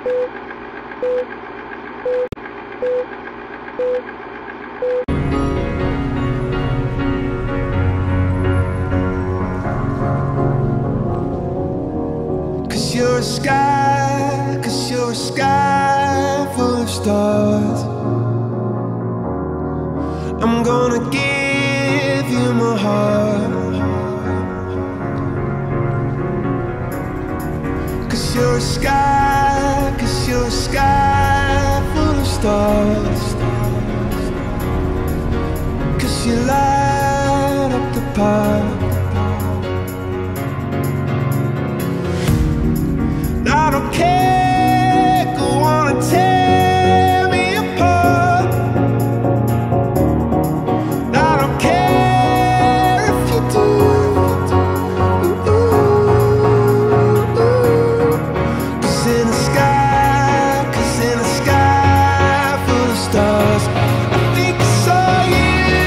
Cause you're a sky full of stars. I'm gonna give you my heart. Cause you're a sky full of stars. Cause you light up the park. I don't care, go on and tear me apart. I don't care if you do. Cause in the sky full of stars, I think I saw you.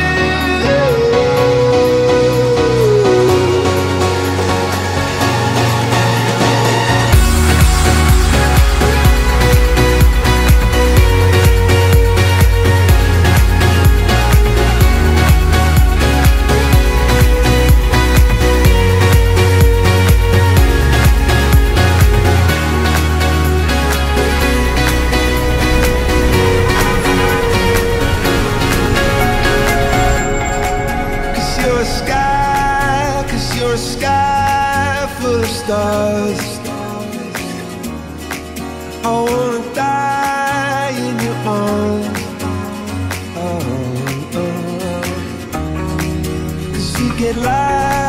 Cause you're a sky full of stars. I wanna die in your arms. Cause you get light